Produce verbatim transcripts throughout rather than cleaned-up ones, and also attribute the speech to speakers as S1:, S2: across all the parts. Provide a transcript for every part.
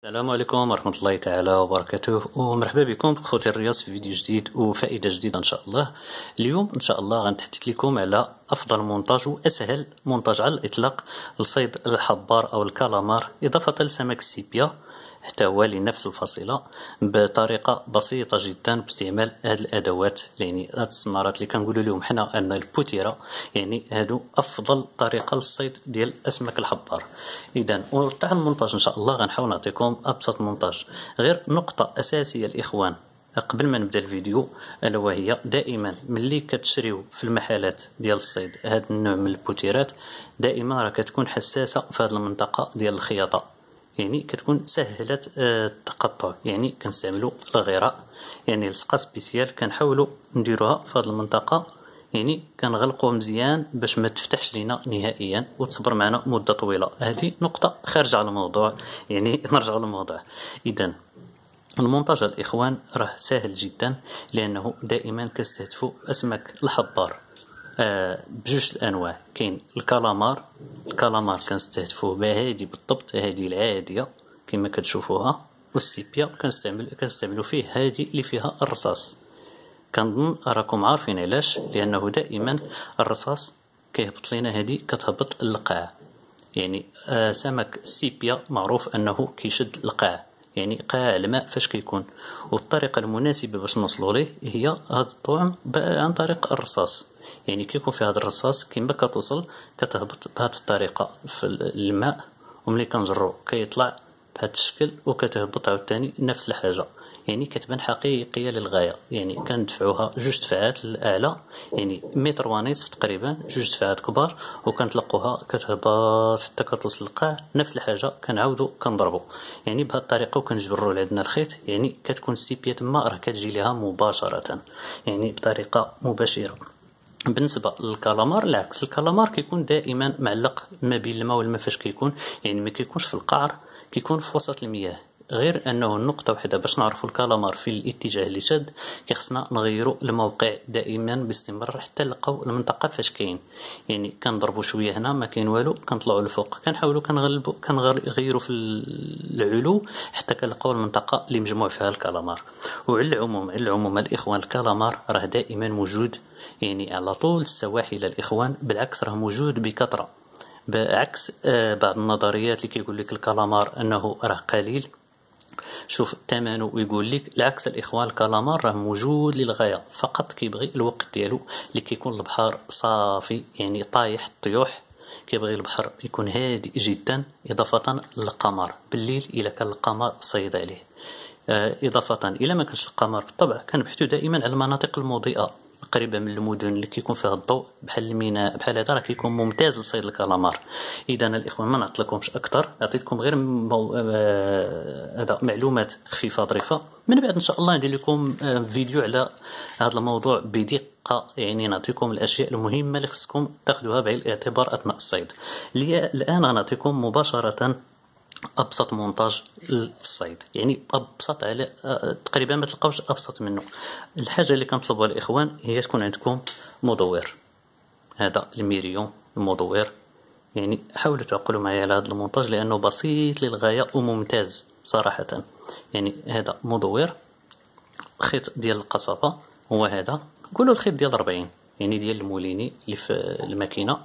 S1: السلام عليكم ورحمة الله تعالى وبركاته، ومرحبا بكم بخوتي الرياض في فيديو جديد وفائدة جديدة إن شاء الله. اليوم إن شاء الله غنتحدث لكم على أفضل مونتاج وأسهل مونتاج على الإطلاق لصيد الحبار أو الكالامار إضافة لسمك السيبيا حتى هو لنفس الفصيلة بطريقة بسيطة جدا باستعمال هذه الأدوات، يعني هاد السنارات اللي كنقولوا لهم حنا أن البوتيرة، يعني هادو أفضل طريقة للصيد ديال أسماك الحبار. إذا وتاع المونتاج إن شاء الله غنحاول نعطيكم أبسط مونتاج. غير نقطة أساسية الإخوان قبل ما نبدا الفيديو، الا وهي دائما ملي كتشريو في المحلات ديال الصيد هذا النوع من البوتيرات دائما راه كتكون حساسه في هذه المنطقه ديال الخياطه، يعني كتكون سهله التقطع. يعني كنستعملوا الغراء، يعني لصقه سبيسيال كنحاولوا نديروها في هذه المنطقه، يعني كنغلقوه مزيان باش ما تفتحش لينا نهائيا وتصبر معنا مده طويله. هذه نقطه خارجه على الموضوع، يعني نرجع للموضوع. اذا المونتاج الإخوان راه سهل جدا، لأنه دائما كنستهدفوا أسماك الحبار آه بجوج الأنواع. كاين الكالامار، الكالامار كنستهدفوه بهادي بالضبط، هادي العادية كما كتشوفوها، والسيبيا كنستعمل كنستعملوا فيه هادي اللي فيها الرصاص. كنظن راكم عارفين علاش، لأنه دائما الرصاص كيهبط لينا، هادي كتهبط القاع. يعني آه سمك السيبيا معروف أنه كيشد القاع، يعني قاع الماء فاش كيكون، والطريقه المناسبه باش نوصلوا ليه هي هذا الطعم عن طريق الرصاص. يعني كيكون في هذا الرصاص كما كتوصل كتهبط بهذه الطريقه في الماء، وملي كنجرو كيطلع بهذا الشكل وكتهبط عاوتاني نفس الحاجه، يعني كتبان حقيقيه للغايه. يعني كندفعوها جوج دفعات للاعلى، يعني متر ونصف تقريبا، جوج دفعات كبار، وكنطلقوها كتهبط حتى كتوصل للقاع. نفس الحاجه كنعاودو كنضربو، يعني بهذه الطريقه، وكنجبروا لعندنا الخيط، يعني كتكون السيبيا تما راه كتجي ليها مباشره، يعني بطريقه مباشره. بالنسبه للكالامار العكس، الكالامار كيكون دائما معلق ما بين الماء والماء. فاش كيكون يعني ما كيكونش في القعر، كيكون في وسط المياه. غير انه النقطه وحده باش نعرفوا الكالامار في الاتجاه اللي شاد، كيخصنا نغيروا الموقع دائما باستمرار حتى نلقاو المنطقه فاش كاين. يعني كنضربوا شويه هنا ما كاين والو، كنطلعوا لفوق، كنحاولوا كنغلبوا كنغيروا في العلو حتى كنلقاو المنطقه اللي مجموع فيها الكالامار. وعلى العموم على العموم الاخوان، الكالامار راه دائما موجود يعني على طول السواحل الاخوان، بالعكس راه موجود بكثره، بعكس بعض النظريات اللي كيقول لك الكالامار انه راه قليل. شوف ثمنه ويقول لك العكس الاخوان، الكالامار راه موجود للغايه، فقط كيبغي الوقت ديالو اللي كيكون البحر صافي، يعني طايح الطيوح. كيبغي البحر يكون هادئ جدا، اضافه للقمر بالليل الا كان القمر صيد عليه. اضافه الى ما كانش القمر بالطبع كنبحثوا دائما على المناطق المضيئه قريبه من المدن اللي كيكون فيها الضوء، بحال الميناء بحال هذا، راه كيكون ممتاز لصيد الكالامار. اذا الاخوان ما نعطلكمش اكثر، عطيتكم غير مو... آه... معلومات خفيفه ظريفه. من بعد ان شاء الله ندير لكم آه... فيديو على هذا الموضوع بدقه، يعني نعطيكم الاشياء المهمه اللي خصكم تاخذوها بعين الاعتبار اثناء الصيد. الان غنعطيكم مباشره ابسط مونتاج للصيد، يعني ابسط على تقريبا ما تلقاوش ابسط منه. الحاجه اللي كنطلبوها الاخوان هي تكون عندكم مدور، هذا الميريون المدور. يعني حاولوا تعقلوا معايا على هذا المونتاج لانه بسيط للغايه وممتاز صراحه. يعني هذا مدور، خيط ديال القصبه هو هذا، قولوا الخيط ديال أربعين، يعني ديال الموليني اللي في الماكينه.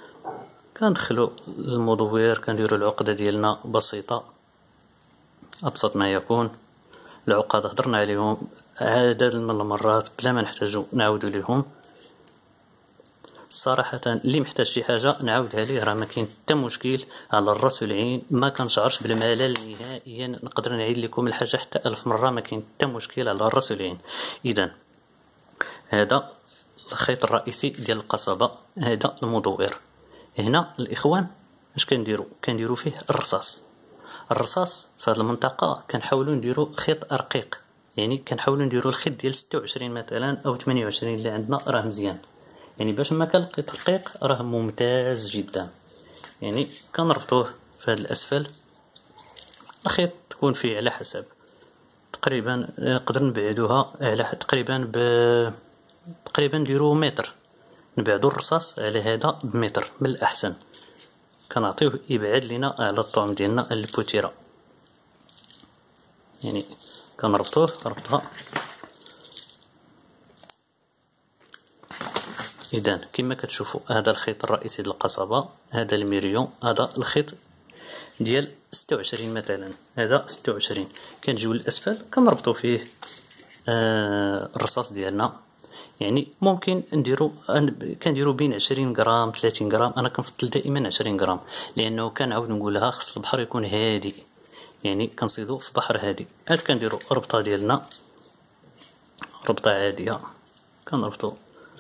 S1: كندخلوا المدور، كنديروا العقده ديالنا بسيطه، ابسط ما يكون. العقد هضرنا عليهم عدد من المرات بلا ما نحتاجوا نعاودوا لهم. صراحه اللي محتاج شي حاجه نعاودها ليه راه ما كاين حتى مشكل، على الراس والعين، ما كنشعرش بالملل نهائيا، نقدر نعيد لكم الحاجه حتى ألف مره، ما كاين حتى مشكل على الراس والعين. اذا هذا الخيط الرئيسي ديال القصبه، هذا المدور. هنا الاخوان اش كنديروا؟ كنديروا فيه الرصاص. الرصاص في هذه المنطقه كنحاولوا نديروا خيط رقيق، يعني كنحاولوا نديروا الخيط ديال ستة وعشرين مثلا او ثمانية وعشرين اللي عندنا راه مزيان، يعني باش ما كان الخيط رقيق راه ممتاز جدا. يعني كنربطوه في هذا الاسفل، الخيط تكون فيه على حسب تقريبا، نقدر نبعدوها على تقريبا ب تقريبا نديروا متر، نبعدوا الرصاص على هذا بمتر من الاحسن، كنعطيوه يبعد لنا على الطعم ديالنا البوتيره. يعني كنربطوه ربطه. اذا كما كتشوفوا هذا الخيط الرئيسي للقصبة، هذا الميريون، هذا الخيط ديال ستة وعشرين مثلا، هذا ستة وعشرين. كنجيو للاسفل كنربطو فيه آه الرصاص ديالنا. يعني ممكن نديرو كنديرو بين عشرين غرام ثلاثين غرام. انا كنفضل دائما عشرين غرام، لانه كنعاود نقولها خص البحر يكون هادي، يعني كنصيدو في بحر هادي. هاد كنديرو ربطه ديالنا، ربطه عاديه، كنربطو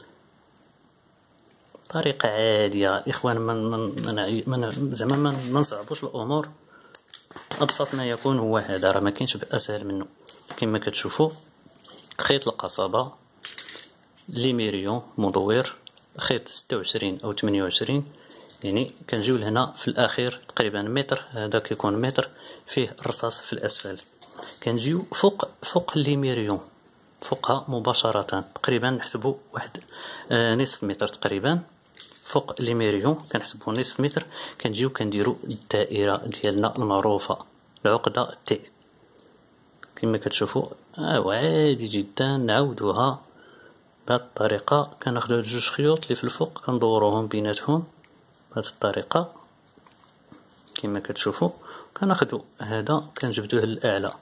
S1: طريقه عاديه اخوان. من من من زعما ما نصعبوش الامور، ابسط ما يكون هو هذا، راه ما كاينش اسهل منه. كما كتشوفوا خيط القصبه لي ميريون مدور، خيط ستة وعشرين او ثمانية وعشرين. يعني كنجيو لهنا في الاخير تقريبا متر، هذا كيكون متر فيه الرصاص في الاسفل. كنجيو فوق فوق لي ميريون، فوقها مباشره تقريبا نحسبوا واحد آه نصف متر تقريبا. فوق لي ميريون كنحسبوا نصف متر. كنجيو كنديروا الدائره ديالنا المعروفه، العقده تي كما كتشوفوا. اه عادي جدا نعاودوها بهذه الطريقه. كناخذوا هاد جوج خيوط اللي في الفوق كندوروهم بيناتهم بهذه الطريقه كما كتشوفوا. كناخذوا هذا كنجبدوه للاعلى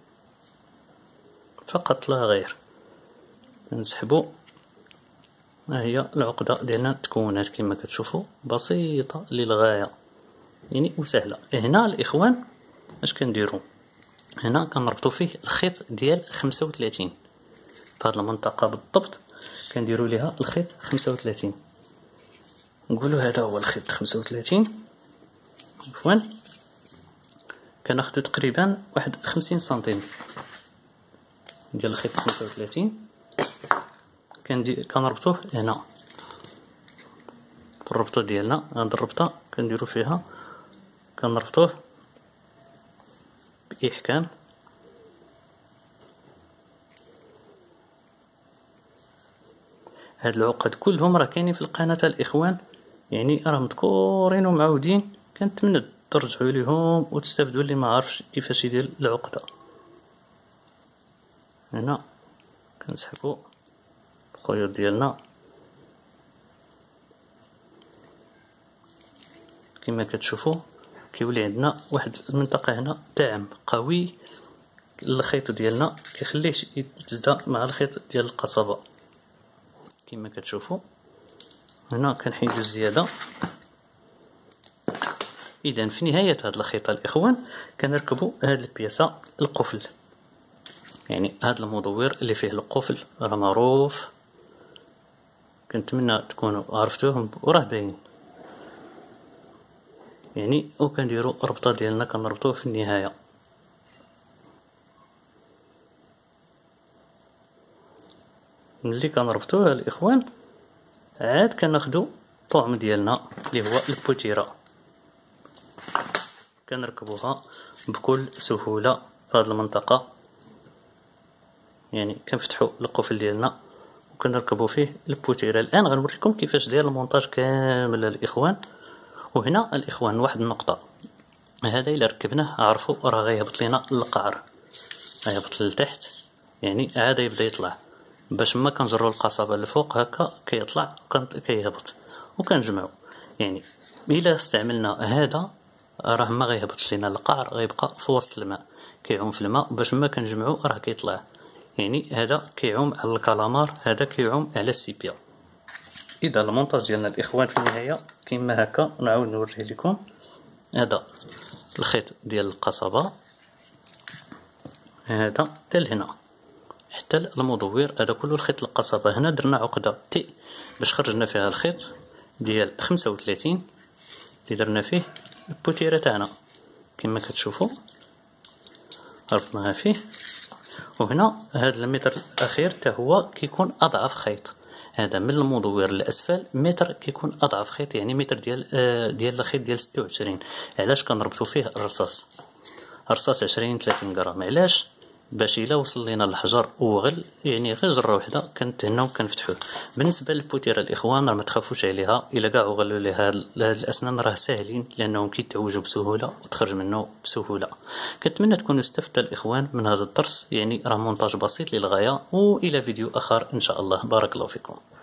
S1: فقط لا غير، كنسحبوا. ها هي العقده ديالنا تكونات كما كتشوفوا، بسيطه للغايه يعني وسهله. هنا الاخوان اش كنديروا؟ هنا كنربطوا فيه الخيط ديال خمسة وثلاثين في هذه المنطقه بالضبط. كنديروا ليها الخيط خمسة وثلاثين، نقولوا هذا هو الخيط خمسة وثلاثين. عفوا كناخذوا تقريبا واحد خمسين سنتيم ديال الخيط خمسة وثلاثين. كندير كنربطوه هنا في الربطه ديالنا. هاد الربطه كنديروا فيها كنربطوه باحكام. هاد العقد كلهم راه كاينين في القناه الاخوان، يعني راه مذكورين ومعودين. كنتمنى ترجعوا ليهم وتستافدوا اللي ما عارفش كيفاش يدير العقده. هنا كنسحبوا الخيوط ديالنا كما كتشوفوا. كيولي عندنا واحد المنطقه هنا دعم قوي للخيط ديالنا، كيخليهش يتزدا مع الخيط ديال القصبه كما كتشوفوا. هنا كنحيدو الزياده. اذا في نهايه هذا الخيط الاخوان كنركبوا هذه البياسه القفل. يعني هذا المدور اللي فيه القفل راه معروف، كنتمنى تكونوا عرفتوه وراه باين. يعني وكنديروا الربطه ديالنا كنربطوه في النهايه. ملي كنربطوه الاخوان عاد كناخذوا الطعم ديالنا اللي هو البوتيره، كنركبوها بكل سهوله في هذه المنطقه. يعني كنفتحوا القفل ديالنا وكنركبوا فيه البوتيره. الان غنوريكم كيفاش داير المونتاج كامل الاخوان. وهنا الاخوان واحد النقطه، هذا الا ركبناه عرفوا راه غيهبط لينا القعر، غيهبط لتحت. يعني عاد يبدا يطلع باش ما كنجروا القصبه لفوق هكا كيطلع كيهبط وكنجمعوا. يعني الا استعملنا هذا راه ما غيهبطش لينا القعر، غيبقى في وسط الماء كيعوم في الماء. باش ما كنجمعوا راه كيطلع. يعني هذا كيعوم على الكالامار، هذا كيعوم على السيبيا. اذا المونتاج ديالنا الاخوان في النهايه كما هكا نعاود نوريه لكم. هذا الخيط ديال القصبه، هذا حتى لهنا حتى المدور، هذا كله الخيط القصبه. هنا درنا عقده تي باش خرجنا فيها الخيط ديال خمسة وثلاثين اللي درنا فيه البوتيره تاعنا كما كتشوفوا، ربطناها فيه. وهنا هذا المتر الاخير حتى هو كيكون اضعف خيط. هذا من المدور للاسفل متر كيكون اضعف خيط، يعني متر ديال آه ديال الخيط ديال ستة وعشرين. علاش كنربطوا فيه الرصاص؟ الرصاص عشرين ثلاثين غرام. علاش؟ باش الا وصل لينا الحجر وغل يعني غير جره وحده كنتهناو كنفتحوه. بالنسبه للبوتيره الاخوان راه ما تخافوش عليها، الا كاع غلوا ليها هاد الاسنان راه ساهلين لانهم كيتعوجوا بسهوله وتخرج منه بسهوله. كنتمنى تكونوا استفدت الاخوان من هذا الدرس، يعني راه مونتاج بسيط للغايه، والى فيديو اخر ان شاء الله. بارك الله فيكم.